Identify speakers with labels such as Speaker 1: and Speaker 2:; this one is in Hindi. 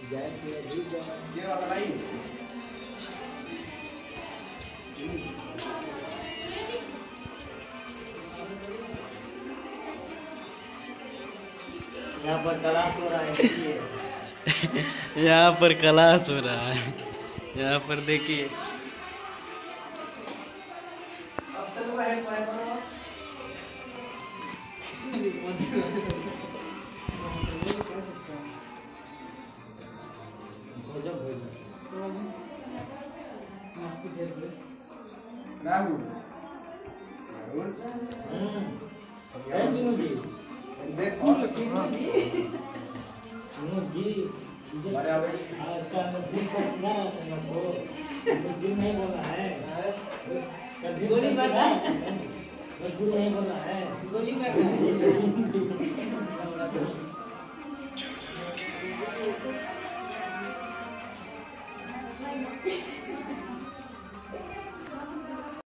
Speaker 1: ये वाला भाई
Speaker 2: यहाँ पर क्लास हो रहा है।
Speaker 3: यहाँ पर क्लास हो रहा है। यहाँ पर देखिए
Speaker 1: अब चलो है पाए पर राहुल
Speaker 2: जी
Speaker 1: देख और
Speaker 2: जी
Speaker 1: अरे अबे
Speaker 2: दिन नहीं बोला है, गोली कर रहा है, मजबूर नहीं बोला है, गोली कर रहा है।